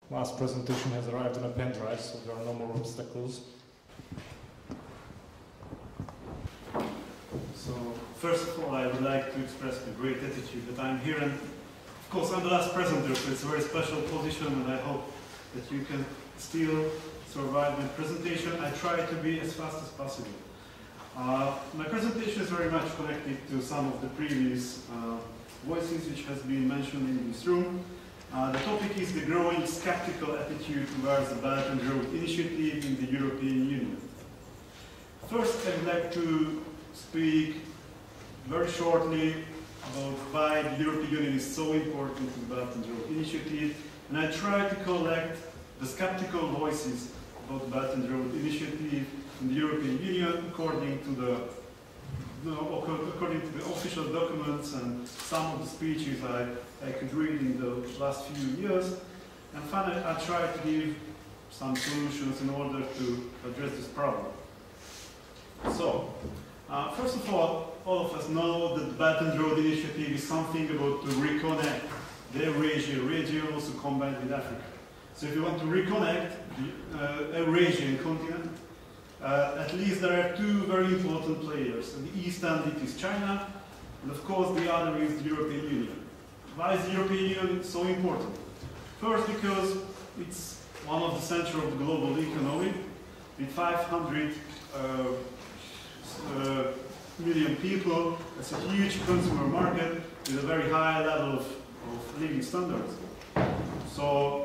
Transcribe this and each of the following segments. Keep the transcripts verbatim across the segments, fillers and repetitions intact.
Last presentation has arrived in a pen drive, so there are no more obstacles. So, first of all, I would like to express the great attitude that I'm here, and of course I'm the last presenter, so it's a very special position, and I hope that you can still survive my presentation. I try to be as fast as possible. Uh, my presentation is very much connected to some of the previous uh, voices which has been mentioned in this room. Uh, the topic is the growing skeptical attitude towards the Belt and Road Initiative in the European Union. First, I would like to speak very shortly about why the European Union is so important to the Belt and Road Initiative, and I try to collect the skeptical voices about the Belt and Road Initiative in the European Union according to the No, according to the official documents and some of the speeches I, I could read in the last few years. And finally, I try to give some solutions in order to address this problem. So, uh, first of all, all of us know that the Belt and Road Initiative is something about to reconnect the Eurasian region, also combined with Africa. So if you want to reconnect the uh, Eurasian continent, Uh, at least there are two very important players. On the east end it is China, and of course the other is the European Union. Why is the European Union so important? First, because it's one of the center of the global economy, with five hundred uh, uh, million people. It's a huge consumer market with a very high level of, of living standards. So,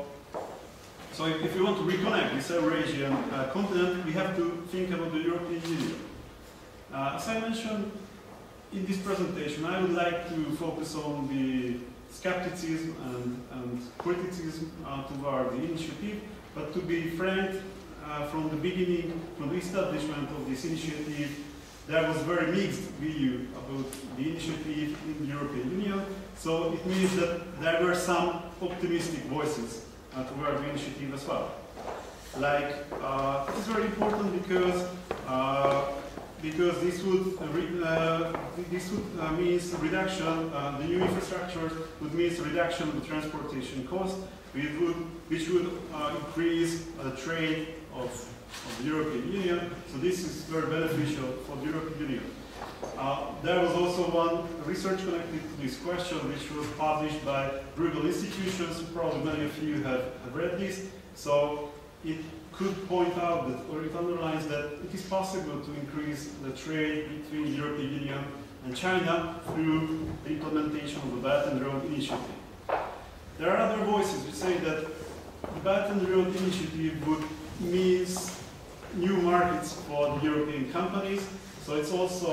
So if, if we want to reconnect this Eurasian uh, continent, we have to think about the European Union. Uh, as I mentioned in this presentation, I would like to focus on the skepticism and, and criticism uh, toward the initiative, but to be frank, uh, from the beginning, from the establishment of this initiative, there was very mixed view about the initiative in the European Union. So it means that there were some optimistic voices Uh, toward the initiative as well. Like, uh, it is very important because uh, because this would uh, re uh, this would uh, means reduction. Uh, the new infrastructure would mean reduction of the transportation cost, which would which would uh, increase the trade of, of the European Union. So this is very beneficial for the European Union. Uh, there was also one research connected to this question, which was published by Bruegel Institutions. Probably many of you have, have read this. So it could point out that, or it underlines that it is possible to increase the trade between the European Union and China through the implementation of the Belt and Road Initiative. There are other voices who say that the Belt and Road Initiative would mean new markets for the European companies. So it's also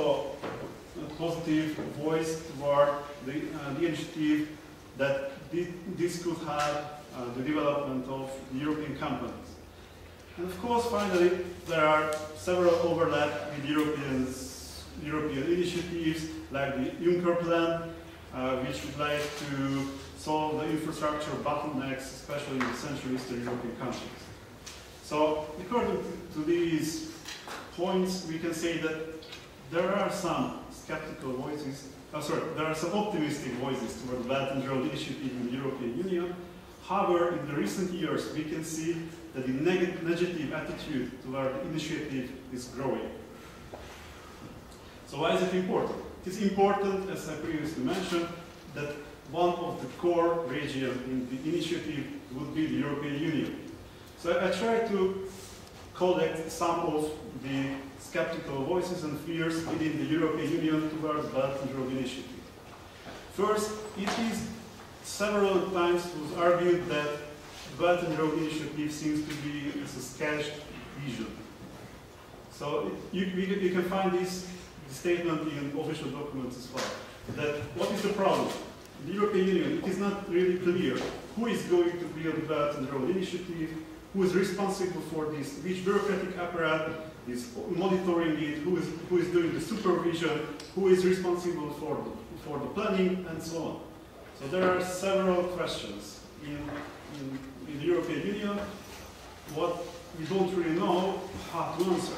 a positive voice toward the, uh, the initiative that this could have uh, the development of the European companies. And of course, finally, there are several overlaps with Europeans, European initiatives, like the Juncker Plan, uh, which would like to solve the infrastructure bottlenecks, especially in the Central Eastern European countries. So, according to these points, we can say that there are some skeptical voices, oh, sorry, there are some optimistic voices toward the Belt and Road Initiative in the European Union. However, in the recent years, we can see that the neg negative attitude toward the initiative is growing. So why is it important? It is important, as I previously mentioned, that one of the core regions in the initiative would be the European Union. So I try to collect some of the skeptical voices and fears within the European Union towards the Belt and Road Initiative. First, it is several times was argued that the Belt and Road Initiative seems to be as a sketched vision. So it, you, you can find this, this statement in official documents as well. That what is the problem? In the European Union, it is not really clear who is going to build the Belt and Road Initiative, who is responsible for this, which bureaucratic apparatus is monitoring it, who is, who is doing the supervision, who is responsible for the, for the planning, and so on. So there are several questions in, in, in the European Union, what we don't really know how to answer.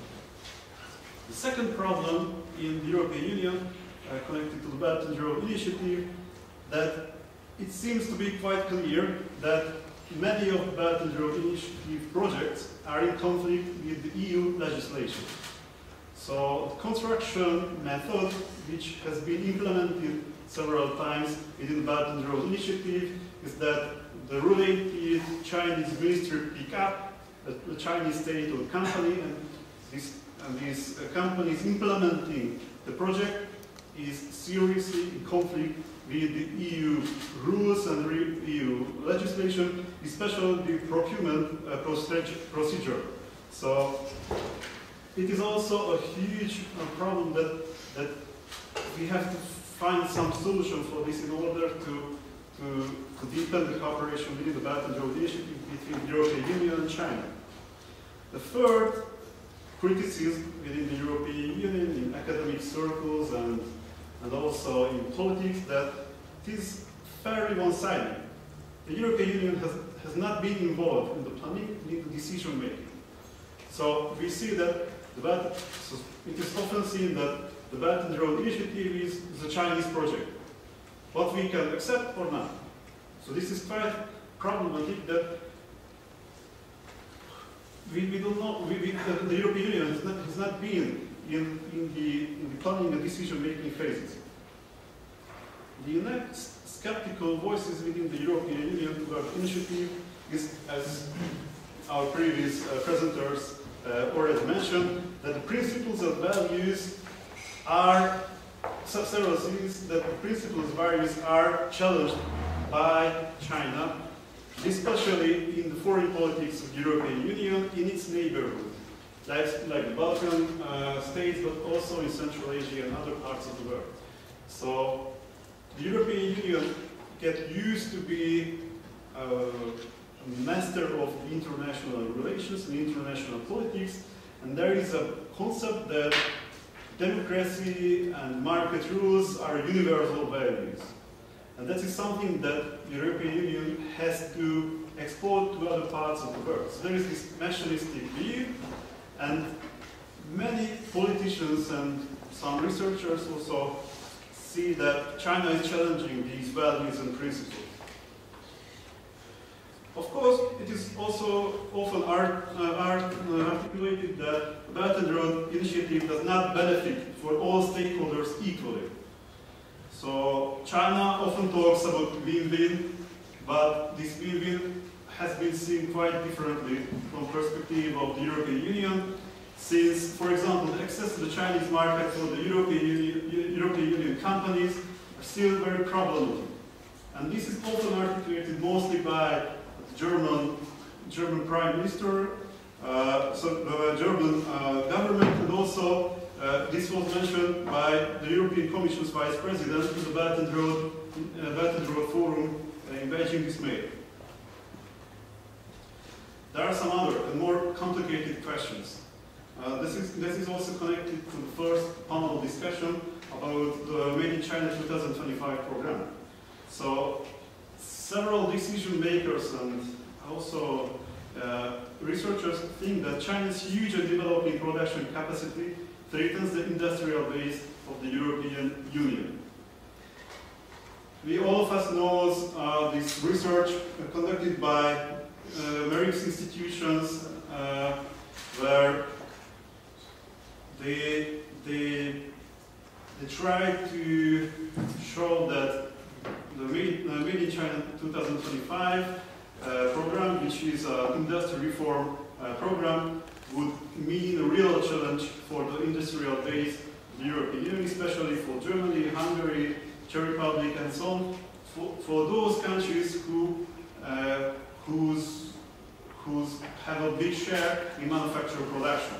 The second problem in the European Union, uh, connected to the Belt and Road Initiative, that it seems to be quite clear that many of the Belt and Road Initiative projects are in conflict with the E U legislation. So the construction method, which has been implemented several times within the Belt and Road Initiative, is that the related Chinese ministry pick up the Chinese state-owned company, and this, and this uh, company is implementing the project is seriously in conflict with the E U rules and E U legislation, especially the procurement uh, procedure. So it is also a huge uh, problem that, that we have to find some solution for this in order to, to, to deepen the cooperation within the Belt and Road Initiative between the European Union and China. The third criticism within the European Union in academic circles and, and also in politics that it is fairly one-sided. The European Union has, has not been involved in the planning, in the decision making. So we see that the Belt, so it is often seen that the Belt and Road Initiative is, is a Chinese project. What we can accept or not. So this is quite problematic that we, we don't know, we, we, the, the European Union has not, has not been in, in, the, in the planning and decision-making phases. The next skeptical voices within the European Union toward the initiative is, as our previous uh, presenters uh, already mentioned, that the principles and values are, several things, that the principles and values are challenged by China, especially in the foreign politics of the European Union in its neighborhood, like, like the Balkan uh, states, but also in Central Asia and other parts of the world. So the European Union get used to be uh, a master of international relations and international politics, and there is a concept that democracy and market rules are universal values. And that is something that the European Union has to export to other parts of the world. So there is this nationalistic view, and many politicians and some researchers also see that China is challenging these values and principles. Of course, it is also often art, uh, art, uh, articulated that the Belt and Road Initiative does not benefit for all stakeholders equally. So China often talks about win-win, but this win-win has been seen quite differently from the perspective of the European Union, since, for example, the access to the Chinese market for the European Union, European Union companies are still very problematic. And this is often articulated mostly by the German, German Prime Minister, uh, so the German uh, government, and also uh, this was mentioned by the European Commission's Vice President in the Belt and Road, uh, Belt and Road Forum uh, in Beijing this May. There are some other and more complicated questions. Uh, this, is, this is also connected to the first panel discussion about the Made in China twenty twenty-five program. So several decision makers and also uh, researchers think that China's huge and developing production capacity threatens the industrial base of the European Union. We all of us know uh, this research conducted by uh, various institutions uh, where They, they, they try to show that the Made, uh, Made in China twenty twenty-five uh, program, which is an industry reform uh, program, would mean a real challenge for the industrial base of the European Union, especially for Germany, Hungary, Czech Republic, and so on, for, for those countries who uh, who's, who's have a big share in manufacturing production.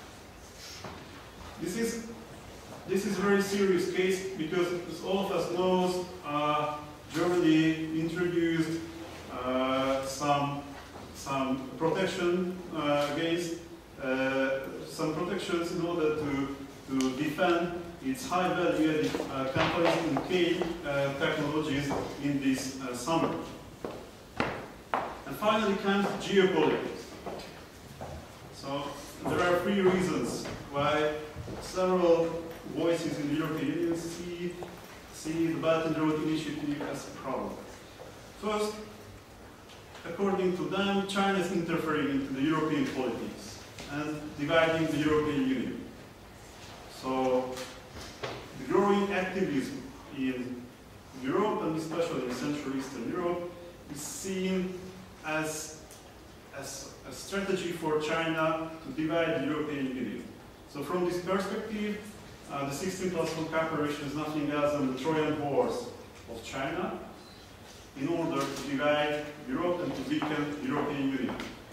This is, this is a very serious case because, as all of us know, uh, Germany introduced uh, some, some protection uh, against, uh, some protections in order to, to defend its high value added uh, companies in K uh, technologies in this uh, summer. And finally comes geopolitics. So there are three reasons why several voices in the European Union see, see the Belt and Road Initiative as a problem. First, according to them, China is interfering into the European politics and dividing the European Union. So, the growing activism in Europe, and especially in Central Eastern Europe, is seen as, as a strategy for China to divide the European Union. So from this perspective, uh, the sixteen plus one cooperation is nothing else than the Trojan horse of China in order to divide Europe and to weaken the European Union.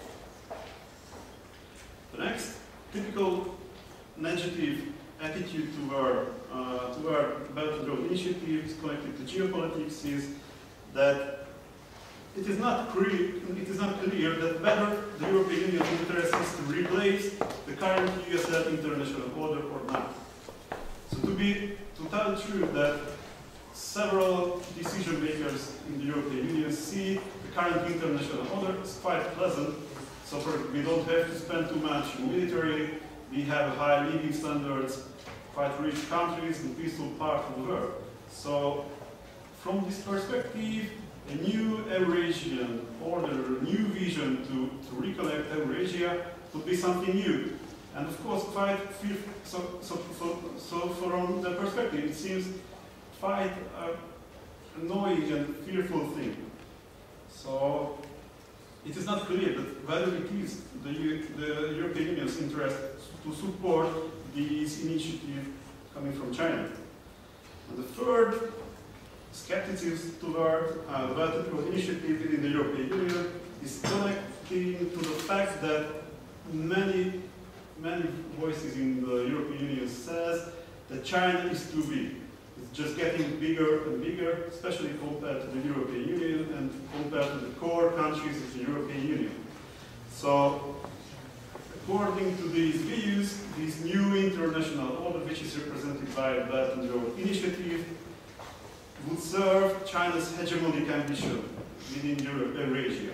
The next typical negative attitude toward, uh, toward Belt and Road Initiative is connected to geopolitics is that it is not clear, it is not clear that whether the European Union's interest is to replace the current U S led international order or not. So to be, to tell the truth that several decision makers in the European Union see the current international order as quite pleasant. So for, we don't have to spend too much in military, we have high living standards, quite rich countries in the peaceful part of the world. So from this perspective, a new Eurasian order, a new vision to, to reconnect Eurasia would be something new. And of course, quite fear, so, so, so, so from that perspective, it seems quite uh, annoying and fearful thing. So it is not clear that whether it is the, the European Union's interest to support these initiatives coming from China. And the third skepticism toward uh, the Belt and Road Initiative within the European Union is connecting to the fact that many, many voices in the European Union says that China is too big. It's just getting bigger and bigger, especially compared to the European Union and compared to the core countries of the European Union. So, according to these views, this new international order, which is represented by the Belt and Road Initiative, would serve China's hegemonic ambition within Europe, Eurasia.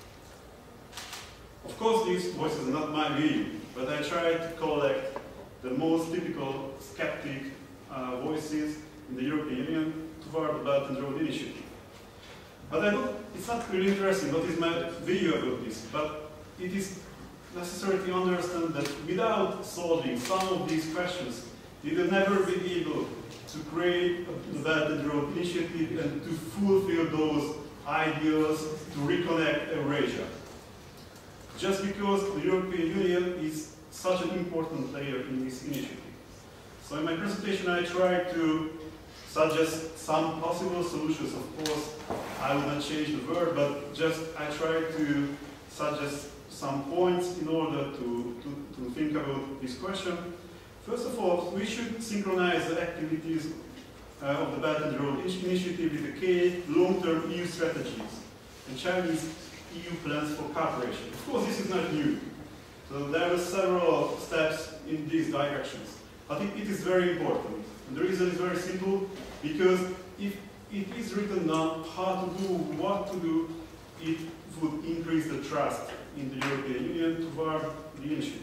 Of course, these voices are not my view, but I tried to collect the most typical skeptic uh, voices in the European Union toward the Belt and Road Initiative. But I don't, it's not really interesting what is my view about this, but it is necessary to understand that without solving some of these questions, we will never be able to create the Belt and Road Initiative and to fulfill those ideals to reconnect Eurasia. Just because the European Union is such an important player in this initiative. So in my presentation I tried to suggest some possible solutions. Of course, I will not change the word, but just I tried to suggest some points in order to, to, to think about this question. First of all, we should synchronize the activities uh, of the Belt and Road Initiative with the key long-term E U strategies and Chinese E U plans for cooperation. Of course, this is not new. So there are several steps in these directions. But it, it is very important. And the reason is very simple, because if it is written down how to do, what to do, it would increase the trust in the European Union toward the initiative.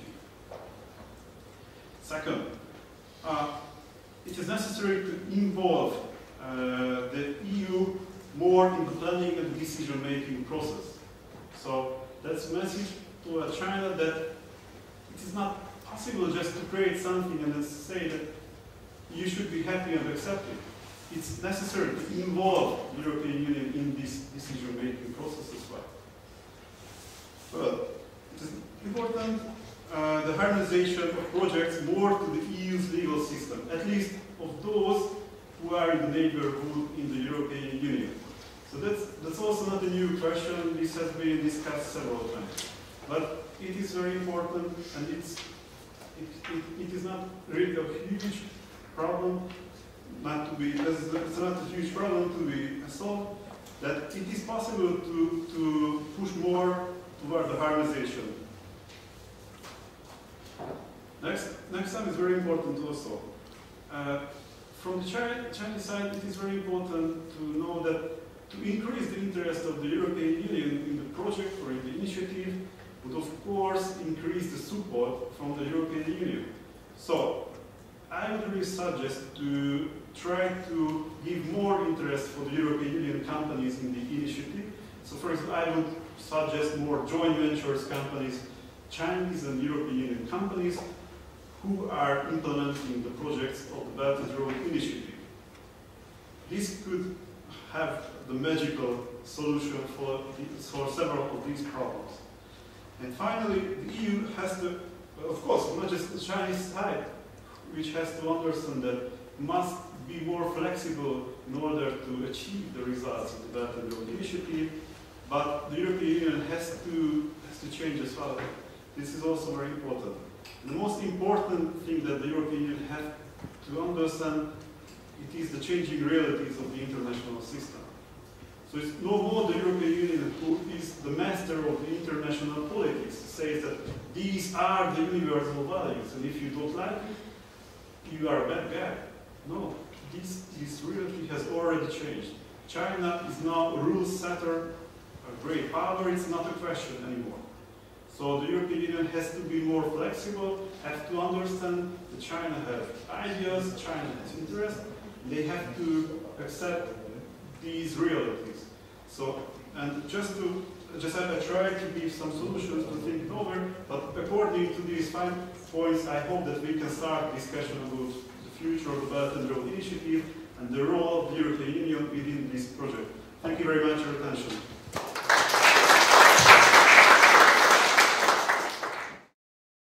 Second, uh, it is necessary to involve uh, the E U more in the planning and decision-making process. So that's a message to uh, China that it is not possible just to create something and then say that you should be happy and accept it. It's necessary to involve the European Union in this decision-making process as well. Well, it is important uh, the harmonization of projects more to the E U's legal system, at least of those who are in the neighborhood in the European Union. So that's, that's also not a new question. This has been discussed several times. But it is very important, and it's, it, it, it is not really a huge problem, not to be, it's not a huge problem to be solved, that it is possible to, to push more toward the harmonization. Next, next time is very important also. Uh, from the Chinese side, it is very important to know that to increase the interest of the European Union in the project or in the initiative would of course increase the support from the European Union. So, I would really suggest to try to give more interest for the European Union companies in the initiative. So for example, I would suggest more joint ventures companies, Chinese and European Union companies, who are implementing the projects of the Belt and Road Initiative. This could have the magical solution for, the, for several of these problems. And finally, the E U has to, of course, not just the Chinese side, which has to understand that must be more flexible in order to achieve the results of the Belt and Road Initiative, but the European Union has to, has to change as well. This is also very important. The most important thing that the European Union has to understand, it is the changing realities of the international system. So it's no more the European Union who is the master of the international politics, says that these are the universal values, and if you don't like it, you are a bad guy. No, this, this reality has already changed. China is now a rule setter, a great power, it's not a question anymore. So the European Union has to be more flexible, have to understand that China has ideas, China has interests, they have to accept these realities. So, and just to, just I try to give some solutions to think it over, but according to these five points, I hope that we can start discussion about the future of the Belt and Road Initiative and the role of the European Union within this project. Thank you very much for your attention.